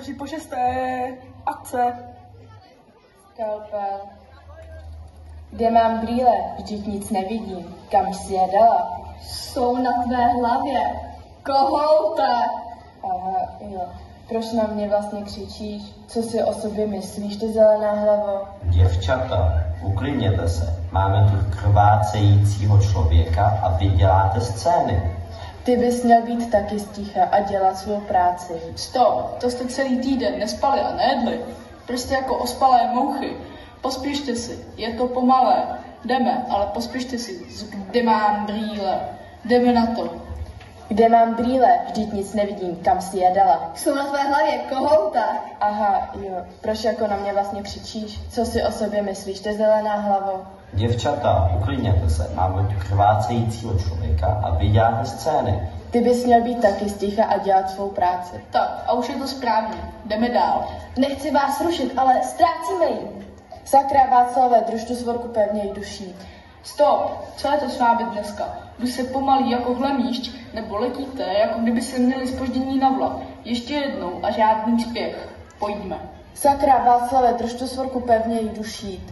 3/6. Akce. Skalpel. Kde mám brýle? Vždyť nic nevidím. Kam jsi je dala? Jsou na tvé hlavě. Kohouta! Aha, jo. Proč na mě vlastně křičíš? Co si o sobě myslíš, ty zelená hlavo? Děvčata, uklidněte se. Máme tu krvácejícího člověka a vy děláte scény. Ty bys měl být taky sticha a dělat svou práci. Stop, to jste celý týden nespali a nejedli. Prostě jako ospalé mouchy. Pospěšte si, je to pomalé. Jdeme, ale pospěšte si. Kde mám brýle? Jdeme na to. Kde mám brýle? Vždyť nic nevidím. Kam jsi je dala? Jsou na tvé hlavě. Kohouta! Aha, jo. Proč jako na mě vlastně křičíš? Co si o sobě myslíš, ty zelená hlavo? Děvčata, uklidněte se. Máme tu krvácejícího člověka a vy děláte scény. Ty bys měl být taky sticha a dělat svou práci. Tak, a už je to správně. Jdeme dál. Nechci vás rušit, ale ztrácíme ji. Sakra Václavé, drž tu svorku pevněji duší. Stop, co je to s vámi dneska? Jdu se pomalí jako hlemíšť, nebo letíte, jako kdyby se měli zpoždění na vlak. Ještě jednou a žádný spěch. Pojďme. Sakra Václavé, drž tu svorku pevněji duší.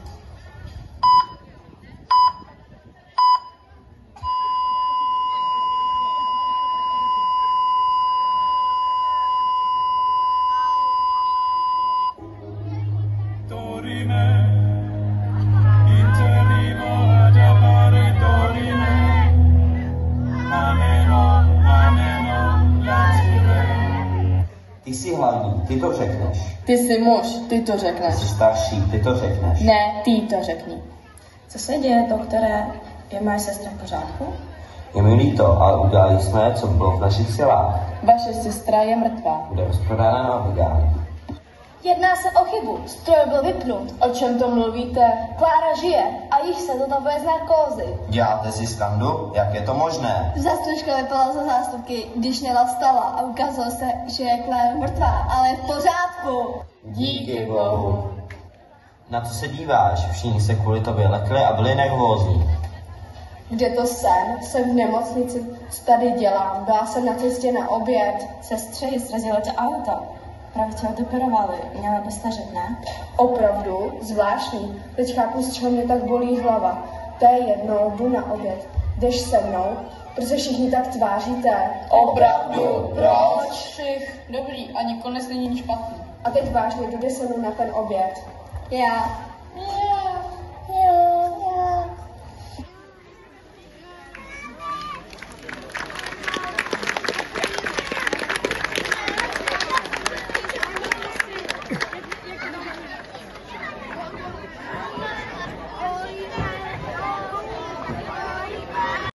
Ty jsi hlavní, ty to řekneš. Ty jsi muž, ty to Ty řekneš. jsi starší, ty to řekneš. Ne, ty to řekni. Co se děje, doktore? Je moje sestra v pořádku? Je mi líto, ale udělali jsme, co bylo v našich silách. Vaše sestra je mrtvá. Bude rozprodána na orgány. Jedná se o chybu. Stroj byl vypnut. O čem to mluvíte? Klára žije a již se zotavuje z narkózy. Děláte si skandu? Jak je to možné? Zastřeška vypala za zástupky, když Nela vstala a ukázalo se, že je Klára mrtvá, ale je v pořádku. Díky Bohu. Na co se díváš? Všichni se kvůli tobě lekli a byli nervózní. Kde to jsem v nemocnici, tady dělám, byla jsem na cestě na oběd. Sestře ji srazilo to auto. Právě tě odoperovali, měla by stařit, ne? Opravdu? Zvláštní. Teď chápu, z čeho mě tak bolí hlava. To je jedno, jdu na oběd. Jdeš se mnou? Protože všichni tak tváříte. Opravdu? Proč? Dobrý, ani konec není nic špatný. A teď vážně, jdu se mnou na ten oběd. Já